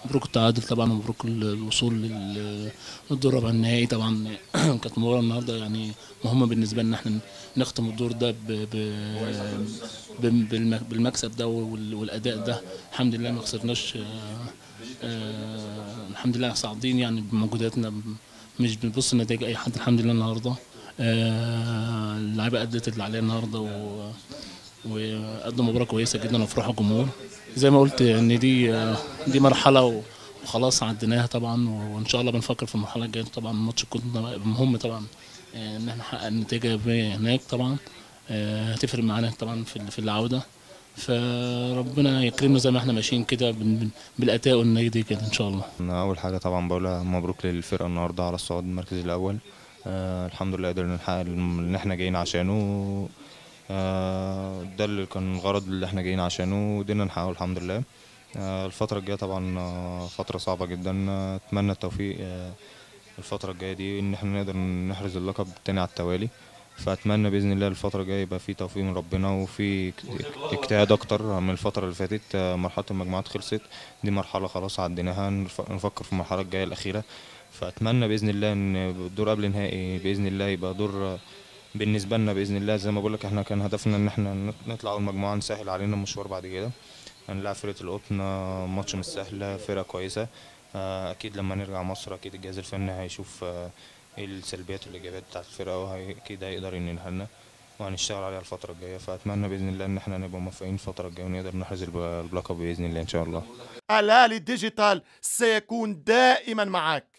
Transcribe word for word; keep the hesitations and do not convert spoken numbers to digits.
مبروك التعادل طبعا، ومبروك الوصول لل- للدور ربع النهائي طبعا. كانت مباراة النهارده يعني مهمة بالنسبة لنا احنا نختم الدور ده ب... ب... ب- بالم- بالمكسب ده وال- والأداء ده. الحمد لله ما خسرناش. آه، آه، الحمد لله صاعدين يعني بمجهوداتنا، مش بنبص لنتائج أي حد. الحمد لله النهارده آه، اللعيبة أدت اللي عليها النهارده و... وقدم مباراة كويسة جدا وفرحوا الجمهور. زي ما قلت ان دي دي مرحلة وخلاص عديناها طبعا، وان شاء الله بنفكر في المرحلة الجاية. طبعا الماتش كنا مهم طبعا آه، ان احنا نحقق النتيجة ايجابية هناك طبعا. آه، هتفرق معانا طبعا في في العودة. فربنا يكرمنا زي ما احنا ماشيين كده بال- بال- بالأداء والنتيجة كده ان شاء الله. أنا أول حاجة طبعا بقولها مبروك للفرقة النهاردة على الصعود المركز الأول. آه الحمد لله قدرنا نحقق اللي احنا جايين عشانه. آه ده اللي كان الغرض اللي احنا جايين عشانه وقدرنا نحققه الحمد لله. آه الفترة الجاية طبعا آه فترة صعبة جدا. آه، أتمنى التوفيق آه الفترة الجاية دي إن احنا نقدر نحرز اللقب التاني على التوالي. فأتمنى بإذن الله الفترة الجاية يبقى في توفيق من ربنا وفي اجتهاد أكتر من الفترة اللي فاتت. آه، مرحلة المجموعات خلصت، دي مرحلة خلاص عديناها، نف- نفكر في المرحلة الجاية الأخيرة. فأتمنى بإذن الله إن الدور قبل النهائي بإذن الله يبقى دور آه، بالنسبة لنا بإذن الله. زي ما بقولك احنا كان هدفنا إن احنا نطلع أول مجموعة نسهل علينا المشوار بعد كده. هنلعب فرقة القطن، آه، ماتش مش سهل، فرقة كويسة. آه، أكيد لما نرجع مصر أكيد الجهاز الفني هيشوف آه، إيه السلبيات والإيجابيات بتاعت الفرقة، وأكيد هيقدر ينقلها لنا وهنشتغل عليها الفترة الجاية. فأتمنى بإذن الله إن احنا نبقى موفقين الفترة الجاية ونقدر نحرز الب- اللقب بإذن الله إن شاء الله. الأهلي ديجيتال سيكون دائما معك.